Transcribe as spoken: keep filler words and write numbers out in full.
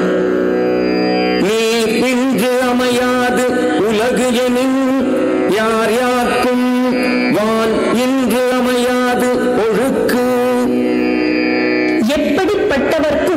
நீர் இன்று அமையாது உலகு எனின் யார் யார்க்கும் வான் இன்று அமையாது ஒழுக்கு. எப்படிப்பட்டவர்க்கும்